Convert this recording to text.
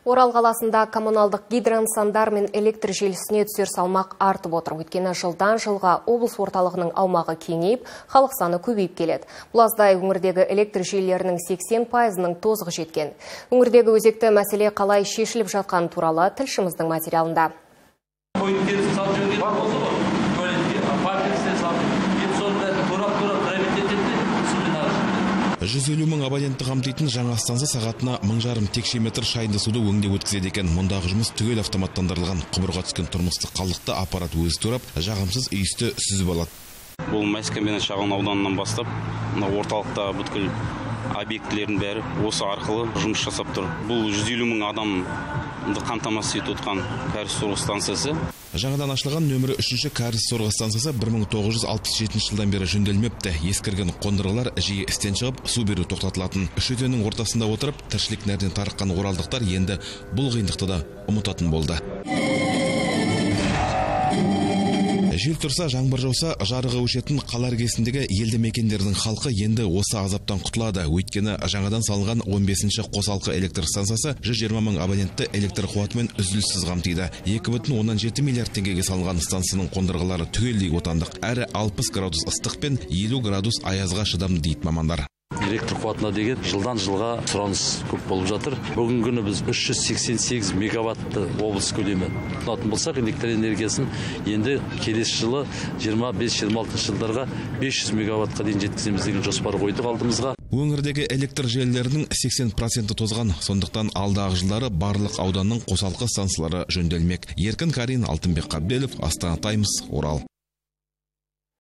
Орал қаласында коммуналдық гидронсандар мен электр желісіне түсер салмақ артып отыр. Өйткені жылдан жылға облыс орталығының аумағы кеңейіп, халық саны көбейіп келеді. Бұлаздай өңірдегі электр желілерінің 80%-ның тозығы жеткен. Өңірдегі өзекті мәселе қалай шешіліп жатқаны туралы тілшіміздің материалында. 150 мың абонентті қамтитын жаңа станция сағатына 1000 текше метр шайынды суды өңдеп өткізеді екен. Мұндағы жұмыс түгел автоматтандырылған. Құбырға түскен тұрмыстық қалдықты аппарат өзі турап, жағымсыз иісті сүзіп алады. Бұл Мәскемен шағын ауданынан бастап, орталықта бүткіл объектілердің бәрі осы арқылы жұмыс жасап тұр. Бұл 150 мың адамды қамтамасыз етіп отқан кәріз сорғы станциясы. Жаңадан ашылған нөмірі 3-ші кәріз сорғы станциясы 1967 жылдан бері жөнделмепті. Ескірген қондырғылар жиі істен шығып, су беру тоқтатылатын. Үш өзеннің ортасында отырып, тіршілік нәрден тарыққан оралдықтар енді бұл қиындықты да ұмытатын болды. Жел тұрса, жаңбыр жауса, жарығы өшетін қала іргесіндегі елді мекендердің халқы енді осы азаптан құтылады. Өйткені жаңадан салынған 15-ші қосалқы электр станциясы 120 мың абонентті электр қуатымен үзіліссіз қамтиды. 2,7 миллиард теңгеге салынған станцияның қондырғылары түгелдей отандық, әрі 60 градус ыстық пен 50 градус аязға шыдамды дейді мамандар. Электр қуатына деген жылдан жылға сұраныс көп болып жатыр. Бүгінгі күні біз 388 мегаватты облыс көлемі тұтынатын болсақ, электр энергиясын енді келесі жылы 25-26 жылдарға 500 мегаваттқа дейін жеткіземіз деген жоспар қойдық алдымызға. Өңірдегі электр желілерінің 80% тозған, сондықтан алдағы жылдары барлық ауданның қосалқы станциялары жөнделмек. Еркін Карин, Алтынбек Қабделов, Астана Таймс, Орал.